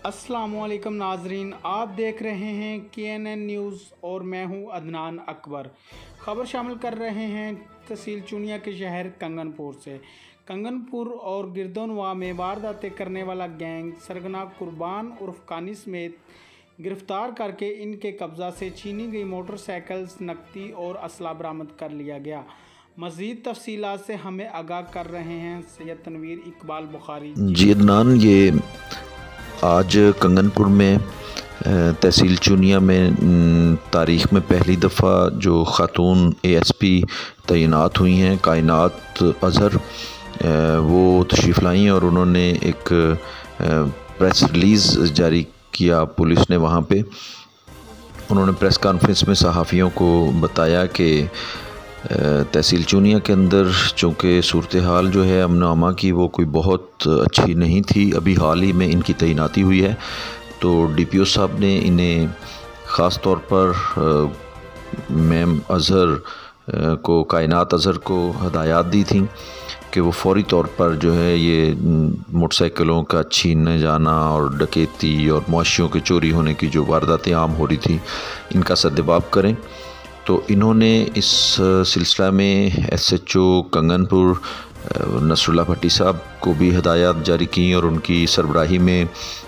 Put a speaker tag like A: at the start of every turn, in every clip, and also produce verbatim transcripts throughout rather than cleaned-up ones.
A: अस्सलामुअलैकुम नाजरीन, आप देख रहे हैं के एन एन न्यूज़ और मैं हूं अदनान अकबर। ख़बर शामिल कर रहे हैं तहसील चुनिया के शहर कंगनपुर से। कंगनपुर और गिरदोनवा में वारदातें करने वाला गैंग सरगना कुर्बान उर्फ कानी समेत गिरफ्तार करके इनके कब्ज़ा से छीनी गई मोटरसाइकिल्स, नकदी और असला बरामद कर लिया गया। मज़ीद तफसीलात से हमें आगाह कर रहे हैं सैयद तनवीर इकबाल बुखारी।
B: जी अदनान, ये आज कंगनपुर में तहसील चुनिया में तारीख़ में पहली दफ़ा जो ख़ातून ए एस पी तैनात हुई हैं, कायनात अज़हर, वो तशरीफ़ लाई और उन्होंने एक प्रेस रिलीज़ जारी किया। पुलिस ने वहाँ पे उन्होंने प्रेस कॉन्फ्रेंस में सहाफ़ियों को बताया कि तहसील चुनिया के अंदर चूँकि सूरत हाल जो है अमन अमा की वो कोई बहुत अच्छी नहीं थी, अभी हाल ही में इनकी तैनाती हुई है, तो डी पी ओ साहब ने इन्हें ख़ास तौर पर मैम अज़हर को, कायनात अज़हर को हदायत दी थी कि वो फ़ौरी तौर पर जो है ये मोटरसाइकिलों का छीनने जाना और डकैती और मुआशियों के चोरी होने की जो वारदातें आम हो रही थी, इनका सद्दबाब करें। तो इन्होंने इस सिलसिला में S H O Kanganpur Nasrullah Bhatti sahab को भी हदायत जारी की और उनकी सरबराही में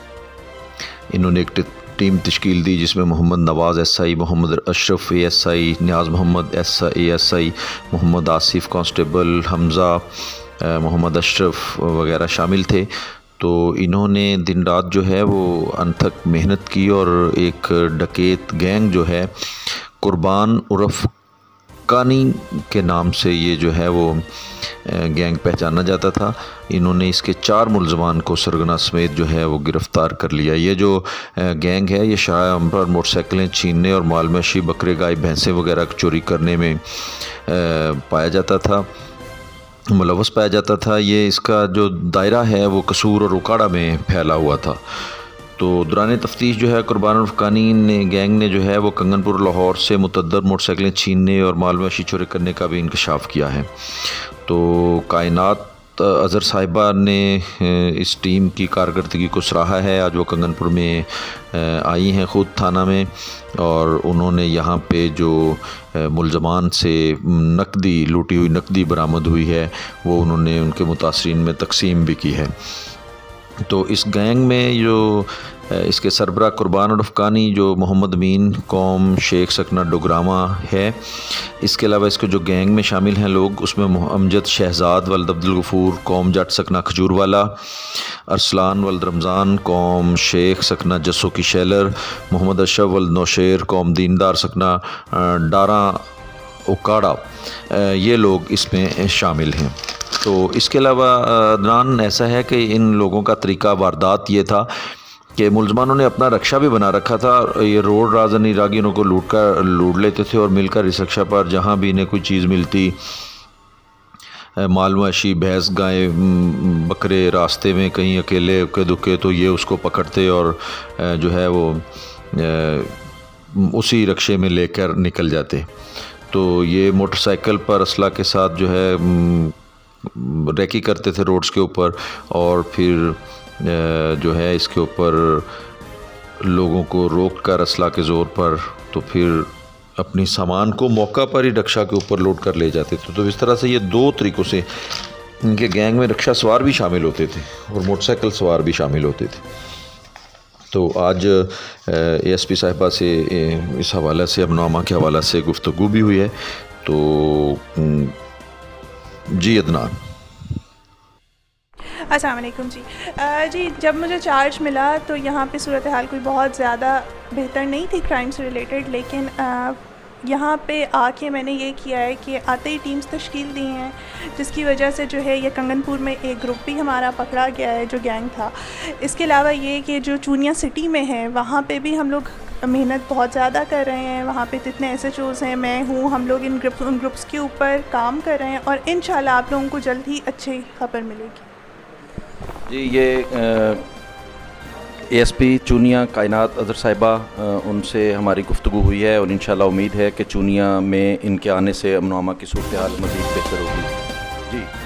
B: इन्होंने एक टीम तश्कील दी जिसमें Muhammad Nawaz S I, Muhammad Ashraf A S I, Niaz Muhammad S A S I, Muhammad Asif constable, Hamza, Muhammad Ashraf वगैरह शामिल थे। तो इन्होंने दिन रात जो है वो अनथक मेहनत की और एक डकैत गैंग जो है कुर्बान उर्फ कानी के नाम से ये जो है वो गैंग पहचाना जाता था, इन्होंने इसके चार मुलजमान को सरगना समेत जो है वो गिरफ़्तार कर लिया। ये जो गैंग है ये शाह आम पर मोटरसाइकिलें छीनने और माल मवेशी, बकरे, गाय, भैंसें वगैरह चोरी करने में पाया जाता था, मुलव्वस पाया जाता था। ये इसका जो दायरा है वो कसूर और उकाड़ा में फैला हुआ था। तो दौरान तफ्तीश जो है कुर्बान उर्फ कानी ने गैंग ने जो है वो कंगनपुर लाहौर से मुतअद्दिद मोटरसाइकिलें छीनने और माल मवेशी चोरी करने का भी इंकशाफ किया है। तो कायनात अज़हर साहिबा ने इस टीम की कारकर्दगी को सराहा है। आज वो कंगनपुर में आई हैं ख़ुद थाना में और उन्होंने यहाँ पे जो मुलजमान से नकदी, लूटी हुई नकदी बरामद हुई है वो उन्होंने उनके मुतासरीन में तकसीम भी की है। तो इस गैंग में जो इसके सरबरा कुर्बान उर्फ कानी जो मोहम्मद अमीन, कौम शेख सकना डोगरामा है, इसके अलावा इसके जो गैंग में शामिल हैं लोग उसमें अमजद शहजाद वल्द अब्दुल गफूर, कौम जट सकना खजूर वाला, अरसलान वल्द रमज़ान, कौम शेख सकना जस्सो की शैलर, मोहम्मद अशरफ वल्द नौशेर, कौम दीनदार सकना डारा उकाड़ा, ये लोग इसमें शामिल हैं। तो इसके अलावा अदनान ऐसा है कि इन लोगों का तरीका वारदात ये था कि मुलजमानों ने अपना रक्षा भी बना रखा था। ये रोड राजनी रागीरों को लूट कर लूट लेते थे और मिलकर इस रक्षा पर जहाँ भी इन्हें कोई चीज़ मिलती, माल मवेशी, भैंस, गाय, बकरे रास्ते में कहीं अकेले उके दुके, तो ये उसको पकड़ते और जो है वो उसी रक्षे में लेकर निकल जाते। तो ये मोटरसाइकिल पर असला के साथ जो है रेकी करते थे रोड्स के ऊपर और फिर जो है इसके ऊपर लोगों को रोक कर असला के ज़ोर पर तो फिर अपनी सामान को मौका पर ही रक्षा के ऊपर लोड कर ले जाते थे। तो इस तरह से ये दो तरीक़ों से इनके गैंग में रक्षा सवार भी शामिल होते थे और मोटरसाइकिल सवार भी शामिल होते थे। तो आज ए एस पी साहिबा से इस हवाले से अमन अमा के हवाले से गुफ्तगू भी हुई है। तो जी अदनान।
C: अस्सलाम वालेकुम जी। आ, जी जब मुझे चार्ज मिला तो यहाँ पे सूरत हाल कोई बहुत ज़्यादा बेहतर नहीं थी क्राइम से रिलेटेड, लेकिन आ, यहाँ पे आके मैंने ये किया है कि आते ही टीम्स तश्कील दी हैं, जिसकी वजह से जो है ये कंगनपुर में एक ग्रुप भी हमारा पकड़ा गया है जो गैंग था। इसके अलावा ये कि जो चुनिया सिटी में है वहाँ पे भी हम लोग मेहनत बहुत ज़्यादा कर रहे हैं। वहाँ पे जितने एस एच ओज़ हैं, मैं हूँ, हम लोग इन ग्रुप उन ग्रुप्स के ऊपर काम कर रहे हैं और इंशाल्लाह आप लोगों को जल्द ही अच्छी खबर मिलेगी।
D: जी ये ए एस पी चुनिया कायनात अज़हर साहिबा, उनसे हमारी गुफ्तगू हुई है और इंशाल्लाह उम्मीद है कि चुनिया में इनके आने से अमन अमा की सूरत हाल मज़ीद बेहतर होगी। जी।